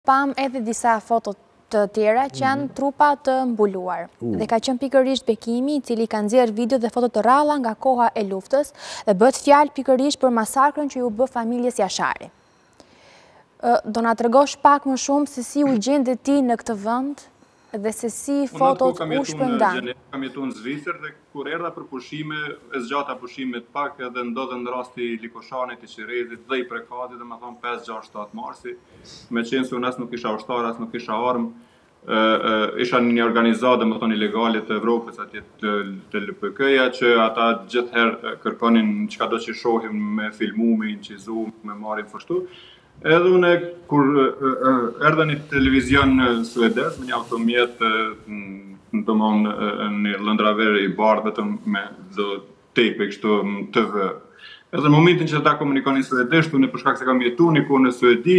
Pam edhe disa foto të tjera që janë trupa të mbuluar. Dhe ka qenë pikërisht Bekimi i cili ka nxjerrë video dhe foto të rralla nga koha e luftës dhe bëhet fjalë pikërisht për masakrën që ju bë familjes Jashari. Do na tregosh pak më shumë se si u gjende ti në këtë vend dhe se si fotot u shpërndan. Kam jetuar në Zvicër dhe kur erdha për pushime, e zgjata pushimet pak edhe ndodhen rasti i Likoshanit, i Qirezit dhe i Prekatit, dhe më thonë 5, 6, 7 marsi, me qenë se unë as nuk isha ushtar, as nuk isha armë, isha një organizatë, më thonë, ilegale të Evropës, atje të LPK-ja, që ata gjithherë kërkonin çka do që shohim me filmu, me incizu, me marrin fështu. Edhe une, kur erdhe një televizion suedez, me një automjet në lëndraver i bardh vetëm me do tape kështu TV. Edhe në momentin që ata komunikonin suedesht, unë për shkak se kam jetuar një kohë në Suedi,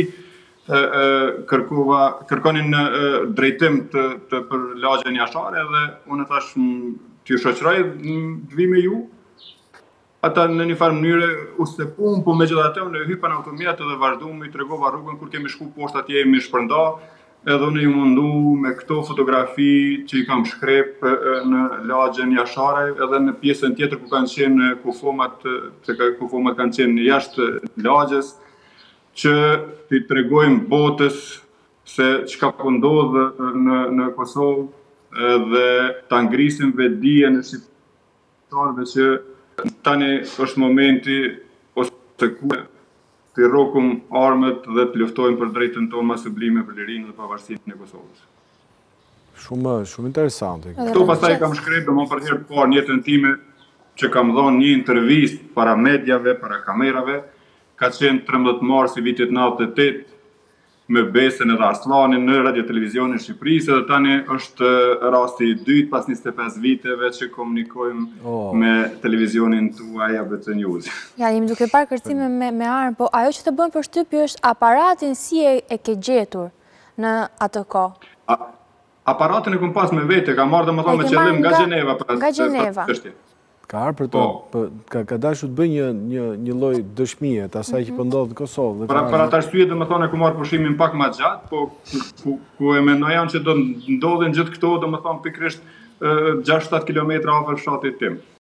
kërkonin drejtim për lagjen Jashare dhe unë thash t'ju shoqëroj të vi me ju. Ata në një farë mënyre u stepun, po me gjithatë unë hypa në automjet edhe vazhduam i tregova rrugën kur kemi shku poshtë atje jemi shpërnda, edhe unë ju mundu me këto fotografi që i kam shkrep në lagjen Jashare edhe në pjesën tjetër ku kanë qenë kufomat kanë qenë jashtë lagjes, që t'i tregojmë botës se çka po ndodh në Kosovë dhe ta ngrisim vetdijen e shqiptarëve që tani është momenti ose ku të rrokum armët dhe të luftojmë për drejtën tonë më sublime për lirinë dhe pavarësinë e Kosovës. Shumë interesante. Këto pastaj kam shkruar domosdoshmë për herë të parë në jetën time që kam dhënë një intervistë para mediave, para kamerave, ka qenë 13 mars i vitit 98 me Besën edhe Arslanin në radio televizionin e Shqipërisë, edhe tani është rasti i dytë pas 25 viteve që komunikojmë me televizionin tuaj ABC News. Ja, jemi duke parë kërcime me armë, po ajo që të bën përshtypje është aparatin si e ke gjetur në atë kohë. Aparatin e kam pas me vete, kam marrë domethënë me qëllim nga Gjeneva. Nga Gjeneva. Ka arë për të, ka dashur të bëj një lloj dëshmie të asaj që po ndodh në Kosovë. Për atë arsye domethënë ku marr pushimin pak më gjatë, po ku e mendoja që do ndodhin gjithë këto domethënë pikërisht 6-7 kilometra afër fshatit tim.